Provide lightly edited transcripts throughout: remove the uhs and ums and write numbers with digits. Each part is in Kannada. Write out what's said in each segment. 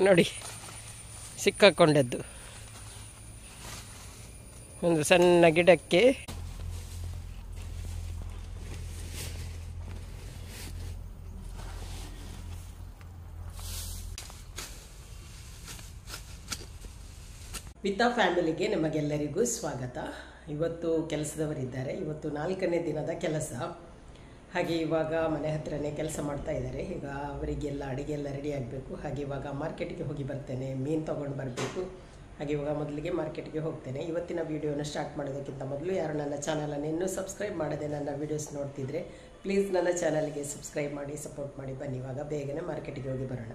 ನೋಡಿ ಸಿಕ್ಕಾಕೊಂಡದ್ದು ಒಂದು ಸಣ್ಣ ಗಿಡಕ್ಕೆ ಪಿತಾ ಫ್ಯಾಮಿಲಿಗೆ ನಿಮಗೆಲ್ಲರಿಗೂ ಸ್ವಾಗತ. ಇವತ್ತು ಕೆಲಸದವರಿದ್ದಾರೆ. ಇವತ್ತು 4ನೇ ದಿನದ ಕೆಲಸ. ಹಾಗೆ ಇವಾಗ ಮನೆ ಹತ್ರನೇ ಕೆಲಸ ಮಾಡ್ತಾ ಇದ್ದಾರೆ. ಈಗ ಅವರಿಗೆಲ್ಲ ಅಡುಗೆ ಎಲ್ಲ ರೆಡಿ ಆಗಬೇಕು. ಹಾಗೆ ಇವಾಗ ಮಾರ್ಕೆಟ್ಗೆ ಹೋಗಿ ಬರ್ತೇನೆ, ಮೀನು ತೊಗೊಂಡು ಬರಬೇಕು. ಹಾಗೆ ಇವಾಗ ಮೊದಲಿಗೆ ಮಾರ್ಕೆಟ್ಗೆ ಹೋಗ್ತೇನೆ. ಇವತ್ತಿನ ವೀಡಿಯೋನ ಸ್ಟಾರ್ಟ್ ಮಾಡೋದಕ್ಕಿಂತ ಮೊದಲು ಯಾರು ನನ್ನ ಚಾನಲನ್ನು ಇನ್ನೂ ಸಬ್ಸ್ಕ್ರೈಬ್ ಮಾಡದೆ ನನ್ನ ವೀಡಿಯೋಸ್ ನೋಡ್ತಿದ್ರೆ ಪ್ಲೀಸ್ ನನ್ನ ಚಾನಲ್ಗೆ ಸಬ್ಸ್ಕ್ರೈಬ್ ಮಾಡಿ ಸಪೋರ್ಟ್ ಮಾಡಿ. ಬನ್ನಿ ಇವಾಗ ಬೇಗನೆ ಮಾರ್ಕೆಟ್ಗೆ ಹೋಗಿ ಬರೋಣ.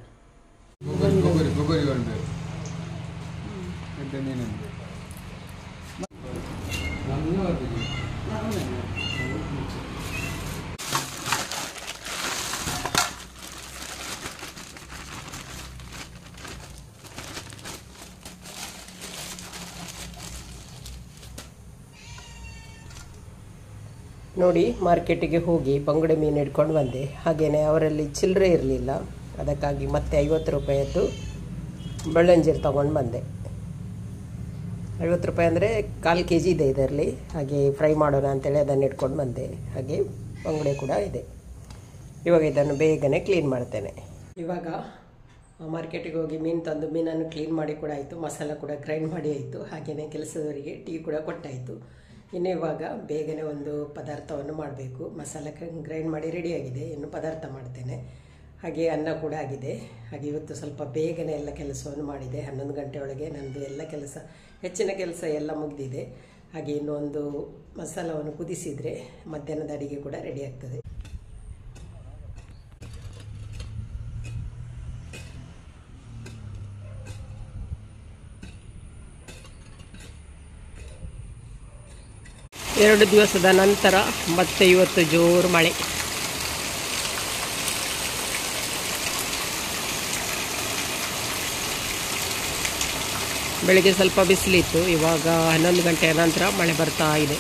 ನೋಡಿ, ಮಾರ್ಕೆಟಿಗೆ ಹೋಗಿ ಬಂಗುಡೆ ಮೀನು ಹಿಡ್ಕೊಂಡು ಬಂದೆ. ಹಾಗೆಯೇ ಅವರಲ್ಲಿ ಚಿಲ್ಲರೆ ಇರಲಿಲ್ಲ, ಅದಕ್ಕಾಗಿ ಮತ್ತೆ 50 ರೂಪಾಯಿಯದ್ದು ಬೆಳ್ಳಂಜೀರು ತೊಗೊಂಡು ಬಂದೆ. 50 ರೂಪಾಯಿ ಅಂದರೆ 1/4 kg ಇದೆ ಇದರಲ್ಲಿ. ಹಾಗೆ ಫ್ರೈ ಮಾಡೋಣ ಅಂತೇಳಿ ಅದನ್ನು ಇಟ್ಕೊಂಡು ಬಂದೆ. ಹಾಗೆ ಬಂಗುಡೆ ಕೂಡ ಇದೆ. ಇವಾಗ ಇದನ್ನು ಬೇಗನೆ ಕ್ಲೀನ್ ಮಾಡ್ತೇನೆ. ಇವಾಗ ಮಾರ್ಕೆಟಿಗೆ ಹೋಗಿ ಮೀನು ತಂದು ಮೀನನ್ನು ಕ್ಲೀನ್ ಮಾಡಿ ಕೂಡ ಆಯಿತು, ಮಸಾಲ ಕೂಡ ಗ್ರೈಂಡ್ ಮಾಡಿ ಆಯಿತು. ಹಾಗೆಯೇ ಕೆಲಸದವರಿಗೆ ಟೀ ಕೂಡ ಕೊಟ್ಟಾಯಿತು. ಇನ್ನು ಇವಾಗ ಬೇಗನೆ ಒಂದು ಪದಾರ್ಥವನ್ನು ಮಾಡಬೇಕು. ಮಸಾಲ ಗ್ರೈಂಡ್ ಮಾಡಿ ರೆಡಿಯಾಗಿದೆ, ಇನ್ನು ಪದಾರ್ಥ ಮಾಡ್ತೇನೆ. ಹಾಗೆ ಅನ್ನ ಕೂಡ ಆಗಿದೆ. ಹಾಗೆ ಇವತ್ತು ಸ್ವಲ್ಪ ಬೇಗನೆ ಎಲ್ಲ ಕೆಲಸವನ್ನು ಮಾಡಿದೆ. 11 ಗಂಟೆ ಒಳಗೆ ನನ್ನದು ಎಲ್ಲ ಕೆಲಸ, ಹೆಚ್ಚಿನ ಕೆಲಸ ಎಲ್ಲ ಮುಗಿದಿದೆ. ಹಾಗೆ ಇನ್ನೂ ಒಂದು ಮಸಾಲವನ್ನು ಕುದಿಸಿದರೆ ಮಧ್ಯಾಹ್ನದ ಅಡಿಗೆ ಕೂಡ ರೆಡಿ ಆಗ್ತದೆ. ಎರಡು ದಿವಸದ ನಂತರ ಮತ್ತೆ ಇವತ್ತು ಜೋರು ಮಳೆ. ಬೆಳಿಗ್ಗೆ ಸ್ವಲ್ಪ ಬಿಸಿಲಿತ್ತು, ಇವಾಗ 11 ಗಂಟೆಯ ನಂತರ ಮಳೆ ಬರ್ತಾ ಇದೆ.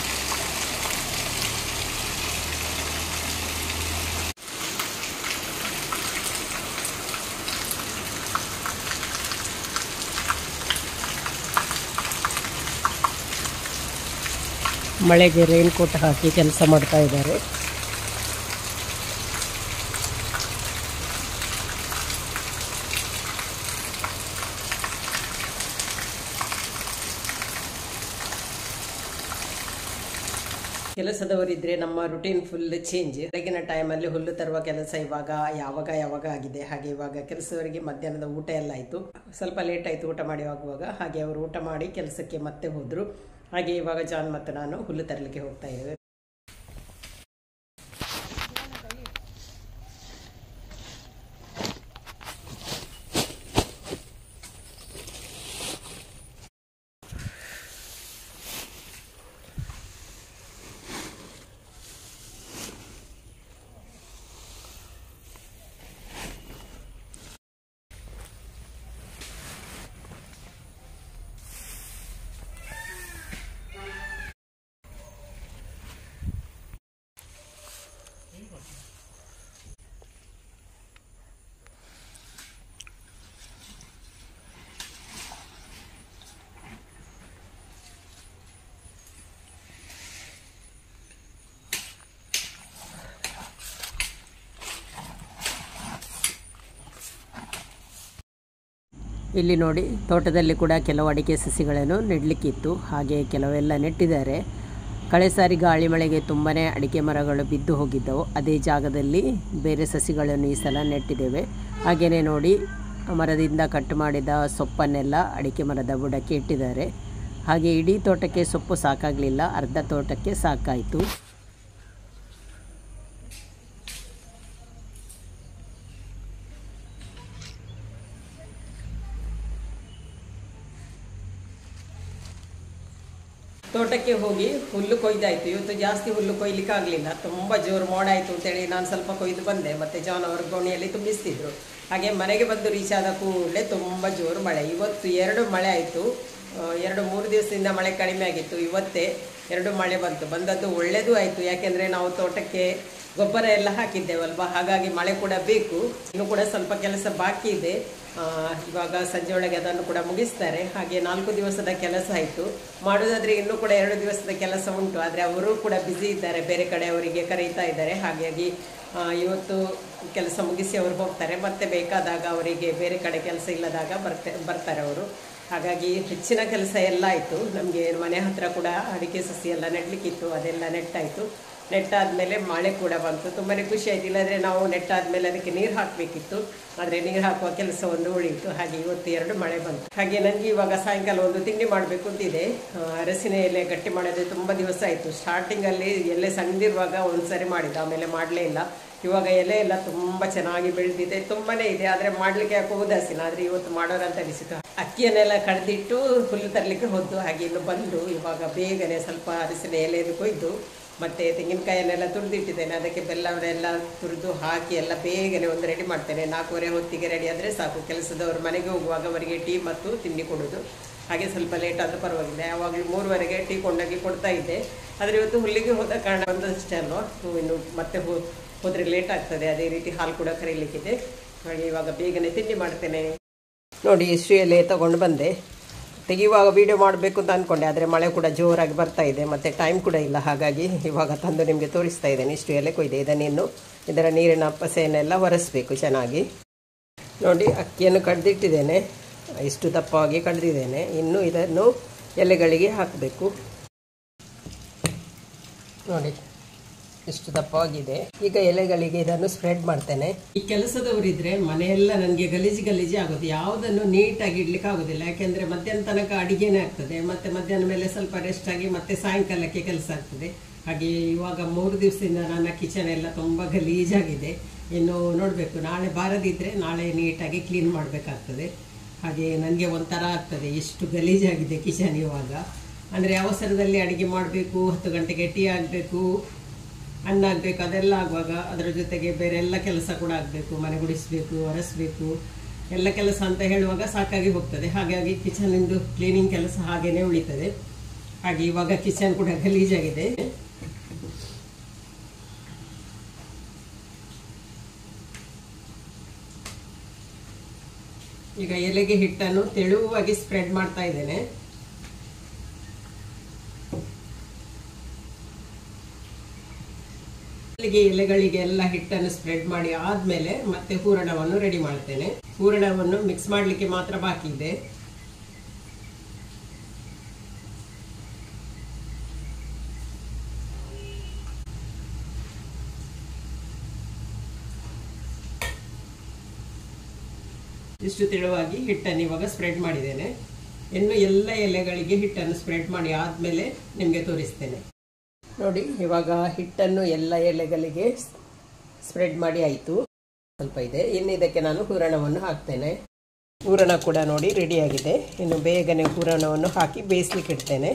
ಮಳೆಗೆ ರೈನ್ ಕೋಟ್ ಹಾಕಿ ಕೆಲಸ ಮಾಡ್ತಾ ಇದ್ದಾರೆ. ಕೆಲಸದವರಿದ್ದರೆ ನಮ್ಮ ರುಟೀನ್ ಫುಲ್ ಚೇಂಜ್. ಬೆಳಗಿನ ಟೈಮಲ್ಲಿ ಹುಲ್ಲು ತರುವ ಕೆಲಸ ಇವಾಗ ಯಾವಾಗ ಆಗಿದೆ. ಹಾಗೆ ಇವಾಗ ಕೆಲಸದವರಿಗೆ ಮಧ್ಯಾಹ್ನದ ಊಟ ಎಲ್ಲ ಆಯಿತು. ಸ್ವಲ್ಪ ಲೇಟ್ ಆಯಿತು ಊಟ ಮಾಡಿ ಆಗುವಾಗ. ಹಾಗೆ ಅವರು ಊಟ ಮಾಡಿ ಕೆಲಸಕ್ಕೆ ಮತ್ತೆ ಹೋದರು. ಹಾಗೆ ಇವಾಗ ಜಾನ್ ಮತ್ತು ನಾನು ಹುಲ್ಲು ತರಲಿಕ್ಕೆ ಹೋಗ್ತಾ ಇದ್ದೇವೆ. ಇಲ್ಲಿ ನೋಡಿ, ತೋಟದಲ್ಲಿ ಕೂಡ ಕೆಲವು ಅಡಿಕೆ ಸಸಿಗಳನ್ನು ನೆಡಲಿಕ್ಕಿತ್ತು. ಹಾಗೆ ಕೆಲವೆಲ್ಲ ನೆಟ್ಟಿದ್ದಾರೆ. ಕಳೆ ಸಾರಿ ಗಾಳಿ ಮಳೆಗೆ ತುಂಬಾ ಅಡಿಕೆ ಮರಗಳು ಬಿದ್ದು ಹೋಗಿದ್ದವು. ಅದೇ ಜಾಗದಲ್ಲಿ ಬೇರೆ ಸಸಿಗಳನ್ನು ಈ ಸಲ ನೆಟ್ಟಿದ್ದೇವೆ. ಹಾಗೆಯೇ ನೋಡಿ, ಮರದಿಂದ ಕಟ್ ಮಾಡಿದ ಸೊಪ್ಪನ್ನೆಲ್ಲ ಅಡಿಕೆ ಮರದ ಬುಡಕ್ಕೆ ಇಟ್ಟಿದ್ದಾರೆ. ಹಾಗೆ ಇಡೀ ತೋಟಕ್ಕೆ ಸೊಪ್ಪು ಸಾಕಾಗಲಿಲ್ಲ, ಅರ್ಧ ತೋಟಕ್ಕೆ ಸಾಕಾಯಿತು. ತೋಟಕ್ಕೆ ಹೋಗಿ ಹುಲ್ಲು ಕೊಯ್ದಾಯಿತು. ಇವತ್ತು ಜಾಸ್ತಿ ಹುಲ್ಲು ಕೊಯ್ಲಿಕ್ಕಾಗಲಿಲ್ಲ, ತುಂಬ ಜೋರು ಮೋಡ ಆಯಿತು ಅಂತೇಳಿ ನಾನು ಸ್ವಲ್ಪ ಕೊಯ್ದು ಬಂದೆ. ಮತ್ತು ಜಾನ್ ಅವರು ಗೋಣಿಯಲ್ಲಿ ತುಂಬಿಸ್ತಿದ್ರು. ಹಾಗೆ ಮನೆಗೆ ಬಂದು ರೀಚ್ ಆದ ಕೂಡಲೇ ತುಂಬ ಜೋರು ಮಳೆ. ಇವತ್ತು 2 ಮಳೆ ಆಯಿತು. 2-3 ದಿವಸದಿಂದ ಮಳೆ ಕಡಿಮೆ ಆಗಿತ್ತು. ಇವತ್ತೇ 2 ಮಳೆ ಬಂದದ್ದು ಒಳ್ಳೆಯದು ಆಯಿತು. ಯಾಕೆಂದರೆ ನಾವು ತೋಟಕ್ಕೆ ಗೊಬ್ಬರ ಎಲ್ಲ ಹಾಕಿದ್ದೇವಲ್ವ, ಹಾಗಾಗಿ ಮಳೆ ಕೂಡ ಬೇಕು. ಇನ್ನು ಕೂಡ ಸ್ವಲ್ಪ ಕೆಲಸ ಬಾಕಿ ಇದೆ. ಇವಾಗ ಸಂಜೆ ಒಳಗೆ ಅದನ್ನು ಕೂಡ ಮುಗಿಸ್ತಾರೆ. ಹಾಗೆ 4 ದಿವಸದ ಕೆಲಸ ಆಯಿತು. ಮಾಡೋದಾದರೆ ಇನ್ನೂ ಕೂಡ 2 ದಿವಸದ ಕೆಲಸ ಉಂಟು. ಆದರೆ ಅವರು ಕೂಡ ಬ್ಯುಸಿ ಇದ್ದಾರೆ, ಬೇರೆ ಕಡೆ ಅವರಿಗೆ ಕರೀತಾ ಇದ್ದಾರೆ. ಹಾಗಾಗಿ ಇವತ್ತು ಕೆಲಸ ಮುಗಿಸಿ ಅವರು ಹೋಗ್ತಾರೆ. ಮತ್ತೆ ಬೇಕಾದಾಗ ಅವರಿಗೆ ಬೇರೆ ಕಡೆ ಕೆಲಸ ಇಲ್ಲದಾಗ ಬರ್ತಾರೆ ಅವರು. ಹಾಗಾಗಿ ಹೆಚ್ಚಿನ ಕೆಲಸ ಎಲ್ಲ ಆಯಿತು. ನಮಗೆ ಮನೆ ಹತ್ತಿರ ಕೂಡ ಅಡಿಕೆ ಸಸಿ ಎಲ್ಲ ನೆಡಲಿಕ್ಕಿತ್ತು, ಅದೆಲ್ಲ ನೆಟ್ಟಾಯಿತು. ನೆಟ್ಟಾದಮೇಲೆ ಮಳೆ ಕೂಡ ಬಂತು. ತುಂಬಾ ಖುಷಿ ಆಯಿತು. ಇಲ್ಲಾಂದರೆ ನಾವು ನೆಟ್ಟಾದಮೇಲೆ ಅದಕ್ಕೆ ನೀರು ಹಾಕಬೇಕಿತ್ತು, ಆದರೆ ನೀರು ಹಾಕುವ ಕೆಲಸ ಒಂದು ಉಳಿಯಿತು. ಹಾಗೆ ಇವತ್ತು 2 ಮಳೆ ಬಂತು. ಹಾಗೆ ನನಗೆ ಇವಾಗ ಸಾಯಂಕಾಲ ಒಂದು ತಿಂಡಿ ಮಾಡಬೇಕು ಅಂತಿದೆ. ಅರಸಿನ ಎಲೆ ಗಟ್ಟಿ ಮಾಡೋದು ತುಂಬ ದಿವಸ ಆಯಿತು. ಸ್ಟಾರ್ಟಿಂಗಲ್ಲಿ ಎಲೆ ಸಣ್ಣದಿರುವಾಗ ಒಂದು ಸರಿ ಮಾಡಿದ್ದು, ಆಮೇಲೆ ಮಾಡಲೇ ಇಲ್ಲ. ಇವಾಗ ಎಲೆ ಎಲ್ಲ ತುಂಬ ಚೆನ್ನಾಗಿ ಬೆಳೆದಿದೆ, ತುಂಬಾ ಇದೆ. ಆದರೆ ಮಾಡಲಿಕ್ಕೆ ಯಾಕೋ ಉದಾಸೀನ. ಆದರೆ ಇವತ್ತು ಮಾಡೋರಂತ ಅನಿಸಿತು. ಅಕ್ಕಿಯನ್ನೆಲ್ಲ ಕಡ್ದಿಟ್ಟು ಹುಲ್ಲು ತರಲಿಕ್ಕೆ ಹೋದ್ದು. ಹಾಗೆ ಇನ್ನು ಬಂದು ಇವಾಗ ಬೇಗನೆ ಸ್ವಲ್ಪ ಅರಸಿನ ಎಲೆಯನ್ನು ಕೊಯ್ದು ಮತ್ತು ತೆಂಗಿನಕಾಯನ್ನೆಲ್ಲ ತುರಿದಿಟ್ಟಿದ್ದೇನೆ. ಅದಕ್ಕೆ ಬೆಲ್ಲವನ್ನೆಲ್ಲ ತುರಿದು ಹಾಕಿ ಎಲ್ಲ ಬೇಗನೆ ಒಂದು ರೆಡಿ ಮಾಡ್ತೇನೆ. 4:15 ಹೊತ್ತಿಗೆ ರೆಡಿ ಆದರೆ ಸಾಕು. ಕೆಲಸದವರು ಮನೆಗೆ ಹೋಗುವಾಗ ಅವರಿಗೆ ಟೀ ಮತ್ತು ತಿಂಡಿ ಕೊಡೋದು. ಹಾಗೆ ಸ್ವಲ್ಪ ಲೇಟ್ ಆದರೂ ಪರವಾಗಿಲ್ಲ. ಯಾವಾಗಲೂ 3:15ಗೆ ಟೀ ಕೊಂಡೋಗಿ ಕೊಡ್ತಾ ಇದ್ದೆ. ಆದರೆ ಇವತ್ತು ಹುಲ್ಲಿಗೆ ಹೋದ ಕಾರಣ ಬಂದಷ್ಟೇ ಅಲ್ವ, ಇನ್ನು ಮತ್ತೆ ಹೋದರೆ ಲೇಟ್ ಆಗ್ತದೆ. ಅದೇ ರೀತಿ ಹಾಲು ಕೂಡ ಕರೀಲಿಕ್ಕಿದೆ. ಹಾಗೆ ಇವಾಗ ಬೇಗನೆ ತಿಂಡಿ ಮಾಡ್ತೇನೆ. ನೋಡಿ, ಇಷ್ಟು ಎಲೆ ತಗೊಂಡು ಬಂದೆ. ತೆಗೆಯುವಾಗ ವಿಡಿಯೋ ಮಾಡಬೇಕು ಅಂತ ಅಂದ್ಕೊಂಡೆ, ಆದರೆ ಮಳೆ ಕೂಡ ಜೋರಾಗಿ ಬರ್ತಾ ಇದೆ, ಮತ್ತು ಟೈಮ್ ಕೂಡ ಇಲ್ಲ. ಹಾಗಾಗಿ ಇವಾಗ ತಂದು ನಿಮಗೆ ತೋರಿಸ್ತಾ ಇದ್ದೇನೆ. ಇಷ್ಟು ಎಲೆ ಕೊಯ್ದೆ. ಇದನ್ನಿನ್ನು ಇದರ ನೀರಿನ ಪಸೆಯನ್ನೆಲ್ಲ ಒರೆಸಬೇಕು ಚೆನ್ನಾಗಿ. ನೋಡಿ, ಅಕ್ಕಿಯನ್ನು ಕಡ್ದಿಟ್ಟಿದ್ದೇನೆ. ಇಷ್ಟು ದಪ್ಪವಾಗಿ ಕಡ್ದಿದ್ದೇನೆ. ಇನ್ನು ಇದನ್ನು ಎಲೆಗಳಿಗೆ ಹಾಕಬೇಕು. ನೋಡಿ, ಇಷ್ಟು ದಪ್ಪವಾಗಿದೆ. ಈಗ ಎಲೆಗಳಿಗೆ ಇದನ್ನು ಸ್ಪ್ರೆಡ್ ಮಾಡ್ತೇನೆ. ಈ ಕೆಲಸದವರಿದ್ರೆ ಮನೆಯೆಲ್ಲ ನನಗೆ ಗಲೀಜಿ ಆಗೋದು. ಯಾವುದನ್ನು ನೀಟಾಗಿ ಇಡ್ಲಿಕ್ಕೆ ಆಗೋದಿಲ್ಲ. ಯಾಕೆಂದರೆ ಮಧ್ಯಾಹ್ನ ತನಕ ಅಡಿಗೆನೇ ಆಗ್ತದೆ, ಮತ್ತು ಮಧ್ಯಾಹ್ನ ಮೇಲೆ ಸ್ವಲ್ಪ ರೆಸ್ಟ್ ಆಗಿ ಮತ್ತೆ ಸಾಯಂಕಾಲಕ್ಕೆ ಕೆಲಸ ಆಗ್ತದೆ. ಹಾಗೆ ಇವಾಗ 3 ದಿವಸದಿಂದ ನನ್ನ ಕಿಚನ್ ಎಲ್ಲ ತುಂಬ ಗಲೀಜಾಗಿದೆ. ಇನ್ನು ನೋಡಬೇಕು, ನಾಳೆ ಬಾರದಿದ್ದರೆ ನಾಳೆ ನೀಟಾಗಿ ಕ್ಲೀನ್ ಮಾಡಬೇಕಾಗ್ತದೆ. ಹಾಗೆ ನನಗೆ ಒಂಥರ ಆಗ್ತದೆ, ಎಷ್ಟು ಗಲೀಜಾಗಿದೆ ಕಿಚನ್ ಇವಾಗ. ಅಂದರೆ ಅವಸರದಲ್ಲಿ ಅಡುಗೆ ಮಾಡಬೇಕು, 10 ಗಂಟೆಗೆ ಟೀ ಆಗಬೇಕು, ಅನ್ನ ಆಗಬೇಕು, ಅದೆಲ್ಲ ಆಗುವಾಗ ಅದರ ಜೊತೆಗೆ ಬೇರೆ ಎಲ್ಲ ಕೆಲಸ ಕೂಡ ಆಗಬೇಕು. ಮನೆ ಗುಡಿಸಬೇಕು, ಒರೆಸಬೇಕು, ಎಲ್ಲ ಕೆಲಸ ಅಂತ ಹೇಳುವಾಗ ಸಾಕಾಗಿ ಹೋಗ್ತದೆ. ಹಾಗಾಗಿ ಕಿಚನಿಂದು ಕ್ಲೀನಿಂಗ್ ಕೆಲಸ ಹಾಗೇನೆ ಉಳಿತದೆ. ಹಾಗೆ ಇವಾಗ ಕಿಚನ್ ಕೂಡ ಗಲೀಜಾಗಿದೆ. ಈಗ ಎಲೆಗೆ ಹಿಟ್ಟನ್ನು ತೆಳುವಾಗಿ ಸ್ಪ್ರೆಡ್ ಮಾಡ್ತಾ ಇದ್ದೇನೆ. ಎಲೆಗಳಿಗೆ ಎಲ್ಲ ಹಿಟ್ಟನ್ನು ಸ್ಪ್ರೆಡ್ ಮಾಡಿ ಆದ್ಮೇಲೆ ಮತ್ತೆ ಹೂರಣವನ್ನು ರೆಡಿ ಮಾಡ್ತೇನೆ. ಹೂರಣವನ್ನು ಮಿಕ್ಸ್ ಮಾಡಲಿಕ್ಕೆ ಮಾತ್ರ ಬಾಕಿ ಇದೆ. ಇಷ್ಟು ತೆಳುವಾಗಿ ಹಿಟ್ಟನ್ನು ಇವಾಗ ಸ್ಪ್ರೆಡ್ ಮಾಡಿದ್ದೇನೆ. ಇನ್ನು ಎಲ್ಲ ಎಲೆಗಳಿಗೆ ಹಿಟ್ಟನ್ನು ಸ್ಪ್ರೆಡ್ ಮಾಡಿ ಆದ್ಮೇಲೆ ನಿಮಗೆ ತೋರಿಸ್ತೇನೆ. ನೋಡಿ, ಇವಾಗ ಹಿಟ್ಟನ್ನು ಎಲ್ಲ ಎಲೆಗಳಿಗೆ ಸ್ಪ್ರೆಡ್ ಮಾಡಿ ಆಯಿತು. ಸ್ವಲ್ಪ ಇದೆ. ಇನ್ನು ಇದಕ್ಕೆ ನಾನು ಹೂರಣವನ್ನು ಹಾಕ್ತೇನೆ. ಹೂರಣ ಕೂಡ ನೋಡಿ ರೆಡಿಯಾಗಿದೆ. ಇನ್ನು ಬೇಗನೆ ಹೂರಣವನ್ನು ಹಾಕಿ ಬೇಯಿಸ್ಲಿಕ್ಕೆ ಇಡ್ತೇನೆ.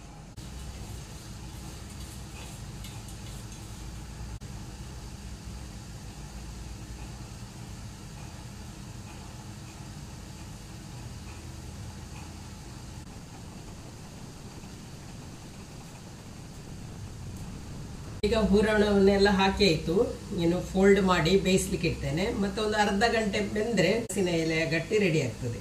ಈಗ ಹೂರಣವನ್ನೆಲ್ಲ ಹಾಕಿ ಆಯಿತು. ಇನ್ನು ಫೋಲ್ಡ್ ಮಾಡಿ ಬೇಯಿಸ್ಲಿಕ್ಕೆ ಇಡ್ತೇನೆ. ಮತ್ತೆ ಒಂದು ಅರ್ಧ ಗಂಟೆ ಬೆಂದರೆ ಹಸಿನ ಎಲೆ ಗಟ್ಟಿ ರೆಡಿ ಆಗ್ತದೆ.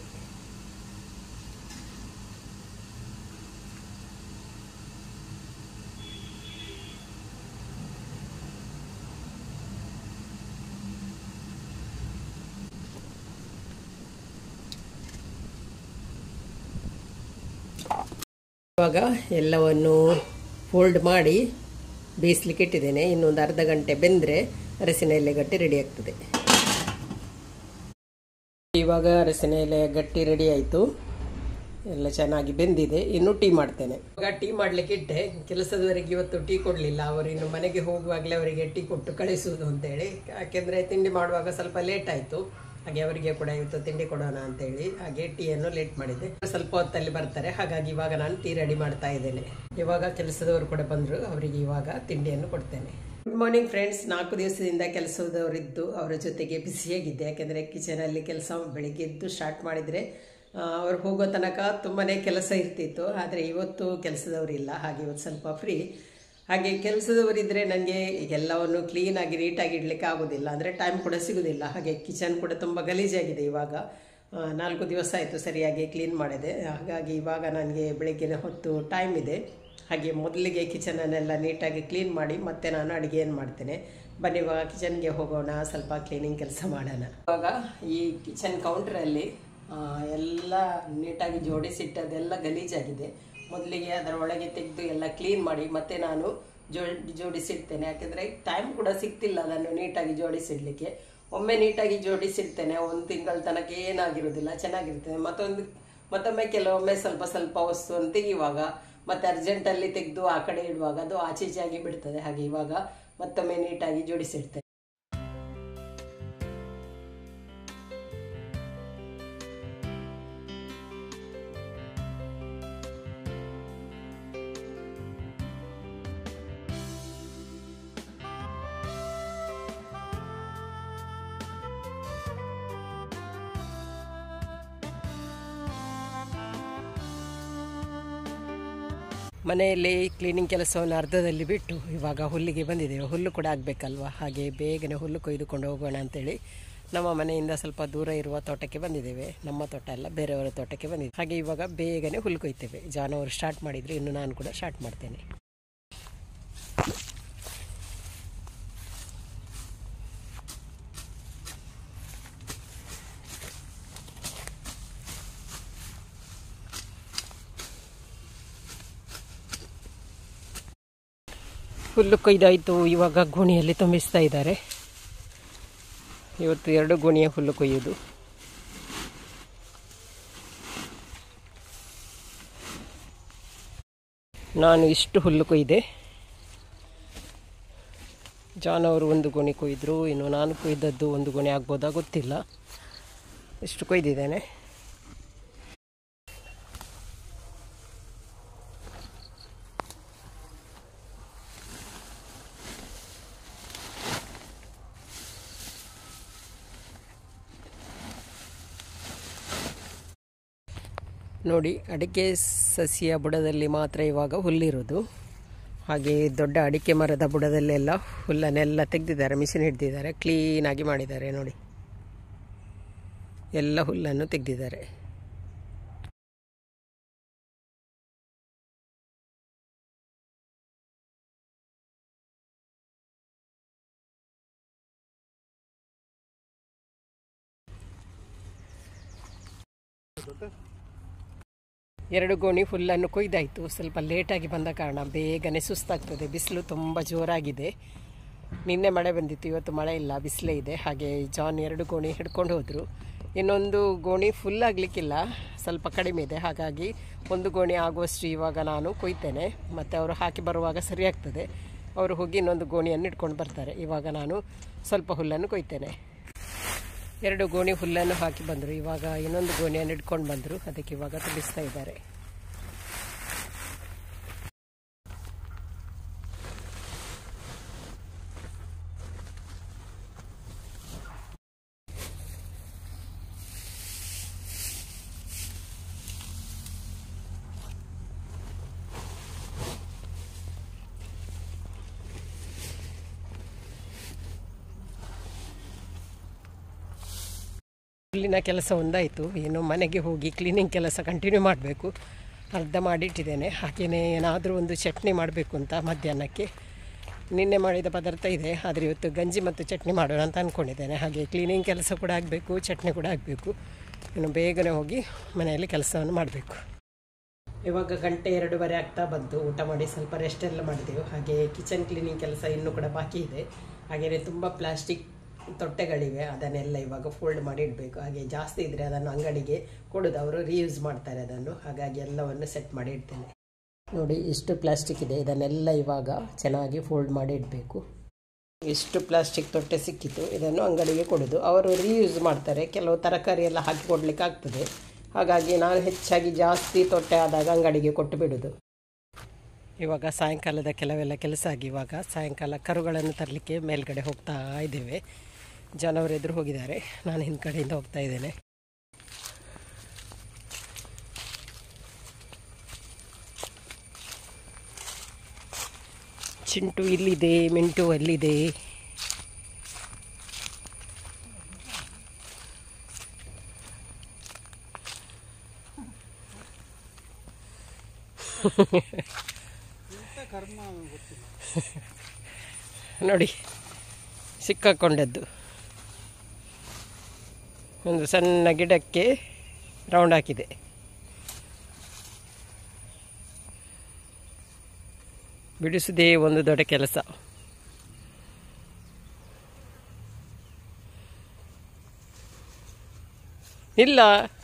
ಇವಾಗ ಎಲ್ಲವನ್ನು ಫೋಲ್ಡ್ ಮಾಡಿ ಬೇಯಿಸ್ಲಿಕ್ಕೆ ಇಟ್ಟಿದ್ದೇನೆ. ಇನ್ನೊಂದು ಅರ್ಧ ಗಂಟೆ ಬೆಂದರೆ ಅರಸಿನ ಎಲೆ ಗಟ್ಟಿ ರೆಡಿ ಆಗ್ತದೆ. ಇವಾಗ ಅರಸಿನ ಎಲೆ ಗಟ್ಟಿ ರೆಡಿ ಆಯಿತು. ಎಲ್ಲ ಚೆನ್ನಾಗಿ ಬೆಂದಿದೆ. ಇನ್ನು ಟೀ ಮಾಡ್ತೇನೆ. ಇವಾಗ ಟೀ ಮಾಡಲಿಕ್ಕೆ ಇಟ್ಟೆ. ಕೆಲಸದವರೆಗೆ ಇವತ್ತು ಟೀ ಕೊಡಲಿಲ್ಲ. ಅವರು ಇನ್ನು ಮನೆಗೆ ಹೋಗುವಾಗಲೇ ಅವರಿಗೆ ಟೀ ಕೊಟ್ಟು ಕಳಿಸುವುದು ಅಂತೇಳಿ. ಯಾಕೆಂದರೆ ತಿಂಡಿ ಮಾಡುವಾಗ ಸ್ವಲ್ಪ ಲೇಟ್ ಆಯಿತು. ಹಾಗೆ ಅವರಿಗೆ ಕೂಡ ಇವತ್ತು ತಿಂಡಿ ಕೊಡೋಣ ಅಂತೇಳಿ ಹಾಗೆ ಟೀಯನ್ನು ಲೇಟ್ ಮಾಡಿದೆ. ಸ್ವಲ್ಪ ಹೊತ್ತಲ್ಲಿ ಬರ್ತಾರೆ. ಹಾಗಾಗಿ ಇವಾಗ ನಾನು ಟೀ ರೆಡಿ ಮಾಡ್ತಾ ಇದ್ದೇನೆ. ಇವಾಗ ಕೆಲಸದವರು ಕೂಡ ಬಂದರು. ಅವರಿಗೆ ಇವಾಗ ತಿಂಡಿಯನ್ನು ಕೊಡ್ತೇನೆ. Good morning friends. 4 ದಿವಸದಿಂದ ಕೆಲಸದವರಿದ್ದು ಅವರ ಜೊತೆಗೆ ಬಿಸಿಯಾಗಿದ್ದೆ. ಯಾಕೆಂದರೆ ಕಿಚನಲ್ಲಿ ಕೆಲಸ ಬೆಳಿಗ್ಗೆ ಎದ್ದು ಸ್ಟಾರ್ಟ್ ಮಾಡಿದರೆ ಅವ್ರು ಹೋಗೋ ತನಕ ತುಂಬಾ ಕೆಲಸ ಇರ್ತಿತ್ತು. ಆದರೆ ಇವತ್ತು ಕೆಲಸದವರಿಲ್ಲ, ಹಾಗೆ ಇವತ್ತು ಸ್ವಲ್ಪ ಫ್ರೀ. ಹಾಗೆ ಕೆಲಸದವರಿದ್ದರೆ ನನಗೆ ಎಲ್ಲವನ್ನು ಕ್ಲೀನಾಗಿ ನೀಟಾಗಿ ಇಡಲಿಕ್ಕೆ ಆಗೋದಿಲ್ಲ, ಅಂದರೆ ಟೈಮ್ ಕೂಡ ಸಿಗೋದಿಲ್ಲ. ಹಾಗೆ ಕಿಚನ್ ಕೂಡ ತುಂಬ ಗಲೀಜಾಗಿದೆ. ಇವಾಗ 4 ದಿವಸ ಆಯಿತು ಸರಿಯಾಗಿ ಕ್ಲೀನ್ ಮಾಡಿದೆ. ಹಾಗಾಗಿ ಇವಾಗ ನನಗೆ ಬೆಳಗ್ಗಿನ ಹೊತ್ತು ಟೈಮ್ ಇದೆ. ಹಾಗೆ ಮೊದಲಿಗೆ ಕಿಚನನ್ನೆಲ್ಲ ನೀಟಾಗಿ ಕ್ಲೀನ್ ಮಾಡಿ ಮತ್ತೆ ನಾನು ಅಡುಗೆಯನ್ನು ಮಾಡ್ತೇನೆ. ಬನ್ನಿ ಇವಾಗ ಕಿಚನ್ಗೆ ಹೋಗೋಣ, ಸ್ವಲ್ಪ ಕ್ಲೀನಿಂಗ್ ಕೆಲಸ ಮಾಡೋಣ. ಇವಾಗ ಈ ಕಿಚನ್ ಕೌಂಟ್ರಲ್ಲಿ ಎಲ್ಲ ನೀಟಾಗಿ ಜೋಡಿಸಿಟ್ಟದೆಲ್ಲ ಗಲೀಜಾಗಿದೆ. ಮೊದಲಿಗೆ ಅದರ ಒಳಗೆ ತೆಗೆದು ಎಲ್ಲ ಕ್ಲೀನ್ ಮಾಡಿ ಮತ್ತೆ ನಾನು ಜೋಡಿಸಿಡ್ತೇನೆ. ಯಾಕೆಂದರೆ ಟೈಮ್ ಕೂಡ ಸಿಗ್ತಿಲ್ಲ ಅದನ್ನು ನೀಟಾಗಿ ಜೋಡಿಸಿಡಲಿಕ್ಕೆ. ಒಮ್ಮೆ ನೀಟಾಗಿ ಜೋಡಿಸಿಡ್ತೇನೆ, 1 ತಿಂಗಳ ತನಕ ಏನಾಗಿರೋದಿಲ್ಲ, ಚೆನ್ನಾಗಿರ್ತದೆ. ಮತ್ತೊಮ್ಮೆ ಕೆಲವೊಮ್ಮೆ ಸ್ವಲ್ಪ ಸ್ವಲ್ಪ ವಸ್ತುವನ್ನು ತೆಗೆಯುವಾಗ ಮತ್ತೆ ಅರ್ಜೆಂಟಲ್ಲಿ ತೆಗೆದು ಆ ಕಡೆ ಇಡುವಾಗ ಅದು ಆಚೀಚೆಯಾಗಿ ಬಿಡ್ತದೆ. ಹಾಗೆ ಇವಾಗ ಮತ್ತೊಮ್ಮೆ ನೀಟಾಗಿ ಜೋಡಿಸಿಡ್ತೇನೆ. ಮನೆಯಲ್ಲಿ ಕ್ಲೀನಿಂಗ್ ಕೆಲಸವನ್ನು ಅರ್ಧದಲ್ಲಿ ಬಿಟ್ಟು ಇವಾಗ ಹುಲ್ಲಿಗೆ ಬಂದಿದ್ದೇವೆ. ಹುಲ್ಲು ಕೂಡ ಆಗಬೇಕಲ್ವ, ಹಾಗೆ ಬೇಗನೆ ಹುಲ್ಲು ಕೊಯ್ದುಕೊಂಡು ಹೋಗೋಣ ಅಂತೇಳಿ ನಮ್ಮ ಮನೆಯಿಂದ ಸ್ವಲ್ಪ ದೂರ ಇರುವ ತೋಟಕ್ಕೆ ಬಂದಿದ್ದೇವೆ. ನಮ್ಮ ತೋಟ ಅಲ್ಲ, ಬೇರೆಯವರ ತೋಟಕ್ಕೆ ಬಂದಿದ್ದೇವೆ. ಹಾಗೆ ಇವಾಗ ಬೇಗನೆ ಹುಲ್ಲು ಕೊಯ್ತೇವೆ. ಜಾನವರು ಸ್ಟಾರ್ಟ್ ಮಾಡಿದ್ರು, ಇನ್ನು ನಾನು ಕೂಡ ಸ್ಟಾರ್ಟ್ ಮಾಡ್ತೇನೆ. ಹುಲ್ಲು ಕೊಯ್ದಾಯಿತು. ಇವಾಗ ಗೋಣಿಯಲ್ಲಿ ತುಂಬಿಸ್ತಾ ಇದ್ದಾರೆ. ಇವತ್ತು 2 ಗೋಣಿಯ ಹುಲ್ಲು ಕೊಯ್ಯೋದು. ನಾನು ಇಷ್ಟು ಹುಲ್ಲು ಕೊಯ್ದೆ. ಜಾನ್ ಅವರು 1 ಗೋಣಿ ಕೊಯ್ದರು, ಇನ್ನು ನಾನು ಕೊಯ್ದದ್ದು 1 ಗೋಣಿ ಆಗ್ಬೋದಾ ಗೊತ್ತಿಲ್ಲ. ಇಷ್ಟು ಕೊಯ್ದಿದ್ದೇನೆ. ನೋಡಿ, ಅಡಿಕೆ ಸಸಿಯ ಬುಡದಲ್ಲಿ ಮಾತ್ರ ಇವಾಗ ಹುಲ್ಲಿರೋದು. ಹಾಗೆ ದೊಡ್ಡ ಅಡಿಕೆ ಮರದ ಬುಡದಲ್ಲೆಲ್ಲ ಹುಲ್ಲನ್ನೆಲ್ಲ ತೆಗೆದಿದ್ದಾರೆ, ಮಿಷಿನ್ ಹಿಡಿದಿದ್ದಾರೆ, ಕ್ಲೀನಾಗಿ ಮಾಡಿದ್ದಾರೆ. ನೋಡಿ, ಎಲ್ಲ ಹುಲ್ಲನ್ನು ತೆಗೆದಿದ್ದಾರೆ. ಎರಡು ಗೋಣಿ ಫುಲ್ಲನ್ನು ಕೊಯ್ದಾಯಿತು. ಸ್ವಲ್ಪ ಲೇಟಾಗಿ ಬಂದ ಕಾರಣ ಬೇಗನೆ ಸುಸ್ತಾಗ್ತದೆ. ಬಿಸಿಲು ತುಂಬ ಜೋರಾಗಿದೆ. ನಿನ್ನೆ ಮಳೆ ಬಂದಿತ್ತು, ಇವತ್ತು ಮಳೆ ಇಲ್ಲ, ಬಿಸಿಲೇ ಇದೆ. ಹಾಗೆ ಜಾನ್ 2 ಗೋಣಿ ಹಿಡ್ಕೊಂಡು ಹೋದರು. ಇನ್ನೊಂದು ಗೋಣಿ ಫುಲ್ ಆಗಲಿಕ್ಕಿಲ್ಲ, ಸ್ವಲ್ಪ ಕಡಿಮೆ ಇದೆ. ಹಾಗಾಗಿ 1 ಗೋಣಿ ಆಗುವಷ್ಟು ಇವಾಗ ನಾನು ಕೊಯ್ತೇನೆ. ಮತ್ತು ಅವರು ಹಾಕಿ ಬರುವಾಗ ಸರಿಯಾಗ್ತದೆ. ಅವರು ಹೋಗಿ ಇನ್ನೊಂದು ಗೋಣಿಯನ್ನು ಇಟ್ಕೊಂಡು ಬರ್ತಾರೆ. ಇವಾಗ ನಾನು ಸ್ವಲ್ಪ ಹುಲ್ಲನ್ನು ಕೊಯ್ತೇನೆ. 2 ಗೋಣಿ ಹುಲ್ಲನ್ನು ಹಾಕಿ ಬಂದರು. ಇವಾಗ ಇನ್ನೊಂದು ಗೋಣಿಯನ್ನು ಇಟ್ಕೊಂಡು ಬಂದರು. ಅದಕ್ಕೆ ಇವಾಗ ತುಂಬಿಸ್ತಾ ಇದ್ದಾರೆ. ಹುಲ್ಲಿನ ಕೆಲಸ ಒಂದಾಯಿತು. ಇನ್ನು ಮನೆಗೆ ಹೋಗಿ ಕ್ಲೀನಿಂಗ್ ಕೆಲಸ ಕಂಟಿನ್ಯೂ ಮಾಡಬೇಕು. ಅರ್ಧ ಮಾಡಿಟ್ಟಿದ್ದೇನೆ. ಹಾಗೆಯೇ ಏನಾದರೂ ಒಂದು ಚಟ್ನಿ ಮಾಡಬೇಕು ಅಂತ ಮಧ್ಯಾಹ್ನಕ್ಕೆ. ನಿನ್ನೆ ಮಾಡಿದ ಪದಾರ್ಥ ಇದೆ, ಆದರೆ ಇವತ್ತು ಗಂಜಿ ಮತ್ತು ಚಟ್ನಿ ಮಾಡೋಣ ಅಂತ ಅಂದ್ಕೊಂಡಿದ್ದೇನೆ. ಹಾಗೆ ಕ್ಲೀನಿಂಗ್ ಕೆಲಸ ಕೂಡ ಆಗಬೇಕು, ಚಟ್ನಿ ಕೂಡ ಆಗಬೇಕು. ಇನ್ನು ಬೇಗನೆ ಹೋಗಿ ಮನೆಯಲ್ಲಿ ಕೆಲಸವನ್ನು ಮಾಡಬೇಕು. ಇವಾಗ 1:02 ಆಗ್ತಾ ಬಂತು. ಊಟ ಮಾಡಿ ಸ್ವಲ್ಪ ರೆಸ್ಟ್ ಎಲ್ಲ ಮಾಡಿದೆವು. ಹಾಗೆ ಕಿಚನ್ ಕ್ಲೀನಿಂಗ್ ಕೆಲಸ ಇನ್ನೂ ಕೂಡ ಬಾಕಿ ಇದೆ. ಹಾಗೆಯೇ ತುಂಬ ಪ್ಲಾಸ್ಟಿಕ್ ತೊಟ್ಟೆಗಳಿವೆ, ಅದನ್ನೆಲ್ಲ ಇವಾಗ ಫೋಲ್ಡ್ ಮಾಡಿ ಇಡಬೇಕು. ಹಾಗೆ ಜಾಸ್ತಿ ಇದ್ದರೆ ಅದನ್ನು ಅಂಗಡಿಗೆ ಕೊಡೋದು, ಅವರು ರೀಯೂಸ್ ಮಾಡ್ತಾರೆ ಅದನ್ನು. ಹಾಗಾಗಿ ಎಲ್ಲವನ್ನು ಸೆಟ್ ಮಾಡಿ ಇಡ್ತೇನೆ. ನೋಡಿ, ಇಷ್ಟು ಪ್ಲಾಸ್ಟಿಕ್ ಇದೆ, ಇದನ್ನೆಲ್ಲ ಇವಾಗ ಚೆನ್ನಾಗಿ ಫೋಲ್ಡ್ ಮಾಡಿ ಇಡಬೇಕು. ಇಷ್ಟು ಪ್ಲಾಸ್ಟಿಕ್ ತೊಟ್ಟೆ ಸಿಕ್ಕಿತು, ಇದನ್ನು ಅಂಗಡಿಗೆ ಕೊಡೋದು. ಅವರು ರೀಯೂಸ್ ಮಾಡ್ತಾರೆ. ಕೆಲವು ತರಕಾರಿ ಎಲ್ಲ ಹಾಕಿ ಕೊಡಲಿಕ್ಕೆ ಆಗ್ತದೆ. ಹಾಗಾಗಿ ನಾನು ಹೆಚ್ಚಾಗಿ ಜಾಸ್ತಿ ತೊಟ್ಟೆ ಆದಾಗ ಅಂಗಡಿಗೆ ಕೊಟ್ಟು ಬಿಡೋದು. ಇವಾಗ ಸಾಯಂಕಾಲದ ಕೆಲವೆಲ್ಲ ಕೆಲಸ ಆಗಿ ಇವಾಗ ಸಾಯಂಕಾಲ ಕರುಗಳನ್ನು ತರಲಿಕ್ಕೆ ಮೇಲ್ಗಡೆ ಹೋಗ್ತಾ ಇದ್ದೇವೆ. ಜನವರು ಎದುರು ಹೋಗಿದ್ದಾರೆ, ನಾನು ಹಿಂದ್ಗಡೆಯಿಂದ ಹೋಗ್ತಾ ಇದ್ದೇನೆ. ಚಿಂಟು ಇಲ್ಲಿದೆ, ಮಿಂಟು ಅಲ್ಲಿದೆ. ನೋಡಿ ಸಿಕ್ಕಾಕೊಂಡದ್ದು. ಒಂದು ಸಣ್ಣ ಗಿಡಕ್ಕೆ ರೌಂಡ್ ಹಾಕಿದೆ. ಬಿಡಿಸುವುದೇ ಒಂದು ದೊಡ್ಡ ಕೆಲಸ. ಇಲ್ಲ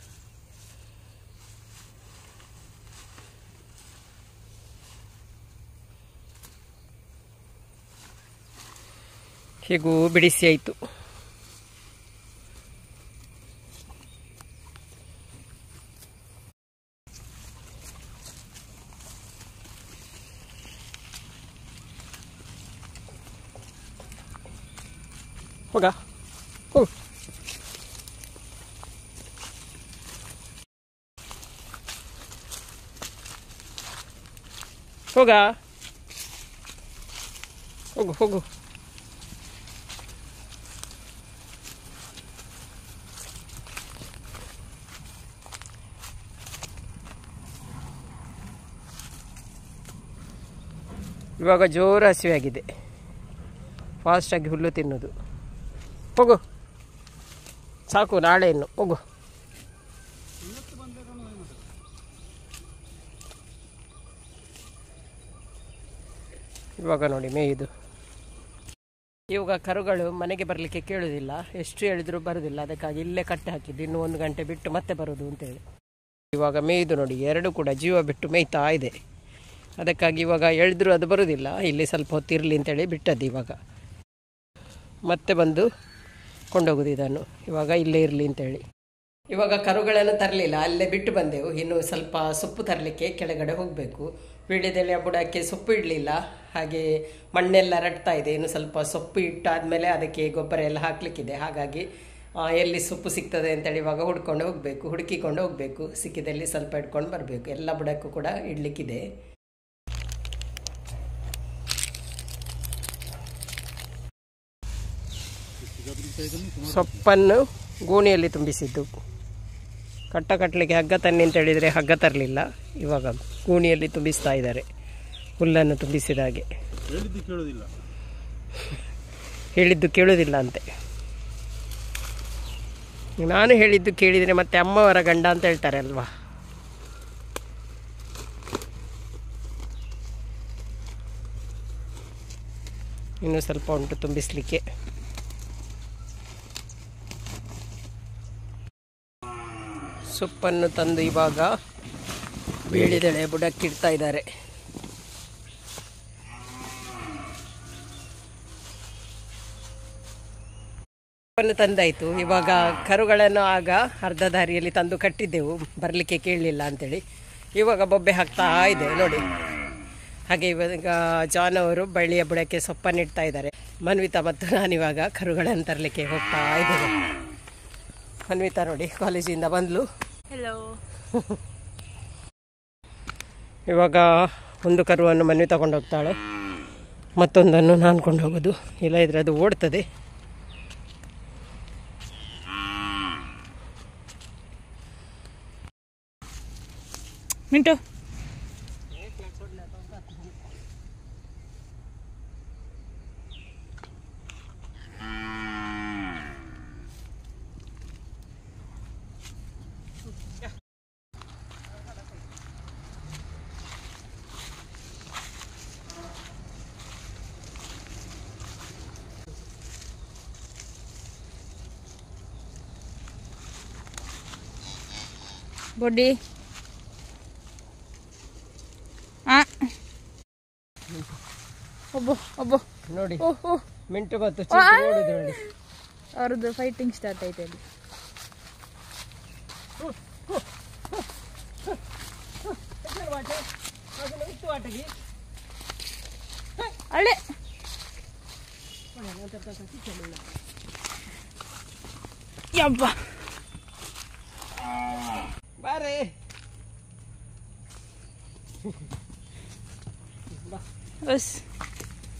ಹೇಗೂ ಬಿಡಿಸಿ ಆಯಿತು. ಹೋಗ ಹೋಗು. ಹೋಗ ಹೋಗು ಹೋಗು. ಇವಾಗ ಜೋರು ಹಸಿವಾಗಿದೆ. ಫಾಸ್ಟಾಗಿ ಹುಲ್ಲು ತಿನ್ನೋದು. ಹೋಗು ಸಾಕು, ನಾಳೆ ಇನ್ನು ಹೋಗು. ಇವಾಗ ನೋಡಿ ಮೇಯ್ದು. ಇವಾಗ ಕರುಗಳು ಮನೆಗೆ ಬರಲಿಕ್ಕೆ ಕೇಳೋದಿಲ್ಲ, ಎಷ್ಟು ಹೇಳಿದ್ರು ಬರೋದಿಲ್ಲ. ಅದಕ್ಕಾಗಿ ಇಲ್ಲೇ ಕಟ್ಟೆ ಹಾಕಿದ್ದು, ಇನ್ನು 1 ಗಂಟೆ ಬಿಟ್ಟು ಮತ್ತೆ ಬರೋದು ಅಂತೇಳಿ. ಇವಾಗ ಮೇಯ್ದು ನೋಡಿ, 2 ಕೂಡ ಜೀವ ಬಿಟ್ಟು ಮೇಯ್ತಾ ಇದೆ. ಅದಕ್ಕಾಗಿ ಇವಾಗ ಎಳೆದ್ರು ಅದು ಬರೋದಿಲ್ಲ. ಇಲ್ಲಿ ಸ್ವಲ್ಪ ಹೊತ್ತು ಇರಲಿ ಅಂತೇಳಿ ಬಿಟ್ಟದ್ದು. ಇವಾಗ ಮತ್ತೆ ಬಂದು ಕೊಂಡೋಗೋದು ಇದನ್ನು. ಇವಾಗ ಇಲ್ಲೇ ಇರಲಿ ಅಂತೇಳಿ. ಇವಾಗ ಕರುಗಳನ್ನು ತರಲಿಲ್ಲ, ಅಲ್ಲೇ ಬಿಟ್ಟು ಬಂದೆವು. ಇನ್ನು ಸ್ವಲ್ಪ ಸೊಪ್ಪು ತರಲಿಕ್ಕೆ ಕೆಳಗಡೆ ಹೋಗಬೇಕು. ವೀಳ್ಯದೆಲೆ ಬುಡಕ್ಕೆ ಸೊಪ್ಪು ಇಡಲಿಲ್ಲ, ಹಾಗೆ ಮಣ್ಣೆಲ್ಲ ರಟ್ತಾ ಇದೆ. ಇನ್ನು ಸ್ವಲ್ಪ ಸೊಪ್ಪು ಇಟ್ಟಾದಮೇಲೆ ಅದಕ್ಕೆ ಗೊಬ್ಬರ ಎಲ್ಲ ಹಾಕಲಿಕ್ಕಿದೆ. ಹಾಗಾಗಿ ಎಲ್ಲಿ ಸೊಪ್ಪು ಸಿಗ್ತದೆ ಅಂತೇಳಿ ಇವಾಗ ಹುಡುಕಿಕೊಂಡು ಹೋಗಬೇಕು. ಸಿಕ್ಕಿದಲ್ಲಿ ಸ್ವಲ್ಪ ಇಟ್ಕೊಂಡು ಬರಬೇಕು. ಎಲ್ಲ ಬುಡಕ್ಕೂ ಕೂಡ ಇಡಲಿಕ್ಕಿದೆ. ಸೊಪ್ಪನ್ನು ಗೋಣಿಯಲ್ಲಿ ತುಂಬಿಸಿದ್ದು. ಕಟ್ಟಲಿಕ್ಕೆ ಹಗ್ಗ ತನ್ನಿ ಅಂತ ಹೇಳಿದರೆ ಹಗ್ಗ ತರಲಿಲ್ಲ. ಇವಾಗ ಗೋಣಿಯಲ್ಲಿ ತುಂಬಿಸ್ತಾ ಇದ್ದಾರೆ, ಹುಲ್ಲನ್ನು ತುಂಬಿಸಿದ ಹಾಗೆ. ಹೇಳಿದ್ದು ಕೇಳೋದಿಲ್ಲ ಅಂತೆ. ನಾನು ಹೇಳಿದ್ದು ಕೇಳಿದರೆ ಮತ್ತೆ ಅಮ್ಮವರ ಗಂಡ ಅಂತ ಹೇಳ್ತಾರೆ ಅಲ್ವಾ. ಇನ್ನು ಸ್ವಲ್ಪ ಉಂಟು ತುಂಬಿಸಲಿಕ್ಕೆ. ಸೊಪ್ಪನ್ನು ತಂದು ಇವಾಗ ವೀಳ್ಯದೆಲೆ ಬುಡಕ್ಕಿಡ್ತಾ ಇದ್ದಾರೆ. ಸೊಪ್ಪನ್ನು ತಂದಾಯಿತು. ಇವಾಗ ಕರುಗಳನ್ನು ಆಗ ಅರ್ಧ ದಾರಿಯಲ್ಲಿ ತಂದು ಕಟ್ಟಿದ್ದೆವು, ಬರಲಿಕ್ಕೆ ಕೇಳಲಿಲ್ಲ ಅಂತೇಳಿ. ಇವಾಗ ಬೊಬ್ಬೆ ಹಾಕ್ತಾ ಇದೆ ನೋಡಿ. ಹಾಗೆ ಇವಾಗ ಜಾನ್ ಅವರು ಬಳ್ಳಿಯ ಬುಡಕ್ಕೆ ಸೊಪ್ಪನ್ನು ಇಡ್ತಾ ಇದ್ದಾರೆ. ಮನ್ವಿತಾ ಮತ್ತು ನಾನಿವಾಗ ಕರುಗಳನ್ನು ತರಲಿಕ್ಕೆ ಹೋಗ್ತಾ ಇದ್ದೇವೆ. ಮನ್ವಿತಾ ನೋಡಿ ಕಾಲೇಜಿಂದ ಬಂದ್ಲು. ಹೆಲೋ. ಇವಾಗ ಒಂದು ಕರುವನ್ನು ಮನ್ವಿತಾ ಕೊಂಡೋಗ್ತಾಳೆ, ಮತ್ತೊಂದನ್ನು ನಾನು ಕೊಂಡು ಹೋಗೋದು. ಇಲ್ಲ ಇದ್ರೆ ಅದು ಓಡ್ತದೆ. ಮಿಂಟು ಬೊಡ್ಡಿ ಒಬ್ಬ ನೋಡಿ ಓಹೋ ಮಿಂಟು ಮತ್ತು ಚಿಂಟು ಓಡುದು ನೋಡಿ. ಅವ್ರದ್ದು ಫೈಟಿಂಗ್ ಸ್ಟಾರ್ಟ್ ಆಯ್ತು ಅಲ್ಲಿ. ಅಳೆ ಯಬ್ಬ ಬಾರೆ ಬಸ್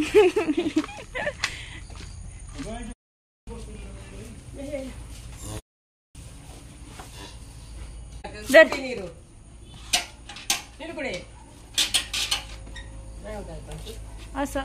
ನೀರು ನೀರು ಕುಡಿ असं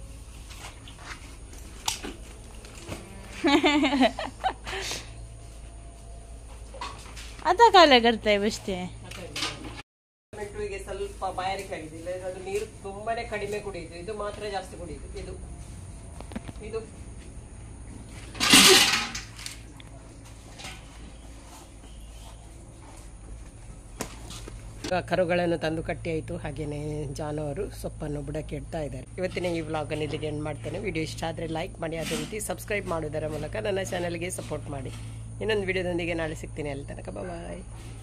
आता काय करताय बसते ಮೆಟ್ಟುವಿಗೆ ಸ್ವಲ್ಪ ಬಾಯಾರಿಕೆ ಆಗಿದೆ ಅದು ನೀರು ತುಂಬಾನೇ ಕಡಿಮೆ ಕುಡಿಯಿತು ಇದು ಮಾತ್ರ ಜಾಸ್ತಿ ಕುಡಿಯಿತು ಇದು ಇದು ಕರುಗಳನ್ನು ತಂದು ಕಟ್ಟಿ ಆಯಿತು. ಹಾಗೆಯೇ ಜಾನು ಅವರು ಸೊಪ್ಪನ್ನು ಬುಡಕ್ಕೆ ಇಡ್ತಾ ಇದ್ದಾರೆ. ಇವತ್ತಿನ ಈ ವ್ಲಾಗನ್ನು ಇಲ್ಲಿಗೆ ಎಂಡ್ ಮಾಡ್ತೇನೆ. ವಿಡಿಯೋ ಇಷ್ಟ ಆದರೆ ಲೈಕ್ ಮಾಡಿ, ಅದೇ ರೀತಿ ಸಬ್ಸ್ಕ್ರೈಬ್ ಮಾಡುವುದರ ಮೂಲಕ ನನ್ನ ಚಾನಲ್ಗೆ ಸಪೋರ್ಟ್ ಮಾಡಿ. ಇನ್ನೊಂದು ವಿಡಿಯೋದೊಂದಿಗೆ ನಾಳೆ ಸಿಗ್ತೀನಿ. ಅಲ್ಲಿ ತನಕ ಬಾಯ್.